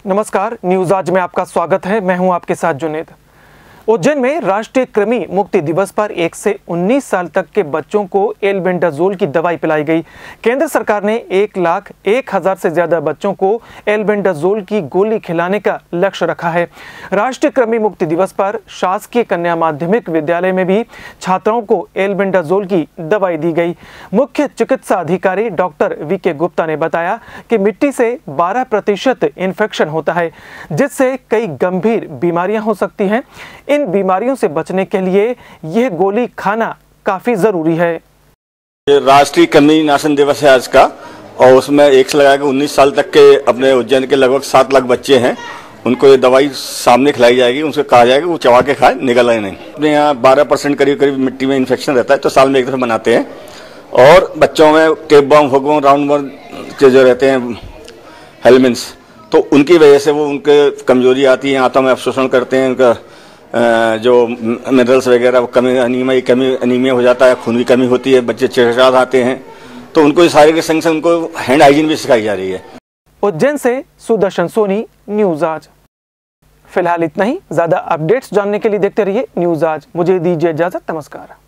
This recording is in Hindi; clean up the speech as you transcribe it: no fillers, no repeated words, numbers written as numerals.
नमस्कार, न्यूज आज में आपका स्वागत है। मैं हूं आपके साथ जुनेद। उज्जैन में राष्ट्रीय कृमि मुक्ति दिवस पर 1 से 19 साल तक के बच्चों को एल्बेंडाजोल की दवाई पिलाई गई। केंद्र सरकार ने 1,01,000 से ज्यादा बच्चों को एल्बेंडाजोल की गोली खिलाने का लक्ष्य रखा है। राष्ट्रीय कृमि मुक्ति दिवस पर शासकीय कन्या माध्यमिक विद्यालय में भी छात्राओं को एल्बेंडाजोल की दवाई दी गई। मुख्य चिकित्सा अधिकारी डॉक्टर वीके गुप्ता ने बताया कि मिट्टी से 12% इन्फेक्शन होता है, जिससे कई गंभीर बीमारियां हो सकती हैं। इन बीमारियों से बचने के लिए यह गोली खाना काफी जरूरी है। राष्ट्रीय कृमि नाशन दिवस है आज का, और उसमें 1 से लगाकर 19 साल तक के अपने उज्जैन के लगभग 7 लाख बच्चे हैं। उनको ये दवाई सामने खिलाई जाएगी, उनसे कहा जाएगा वो चबा के खाए, निगले नहीं। अपने यहाँ 12% करीब मिट्टी में इन्फेक्शन रहता है, तो साल में एक दफा बनाते हैं। और बच्चों में टेप बम, हुकबम, राउंड बम के जो रहते हैं हेलमेंट्स, तो उनकी वजह से वो उनके कमजोरी आती है, आंतों में अवशोषण करते हैं, उनका जो मिनरल्स वगैरह कमी, अनीमिया हो जाता है, खून की कमी होती है, बच्चे चिड़चिड़ाहट आते हैं। तो उनको ये सारे के संग संग उनको हैंड हाइजीन भी सिखाई जा रही है। उज्जैन से सुदर्शन सोनी, न्यूज आज। फिलहाल इतना ही। ज्यादा अपडेट्स जानने के लिए देखते रहिए न्यूज आज। मुझे दीजिए इजाजत। नमस्कार।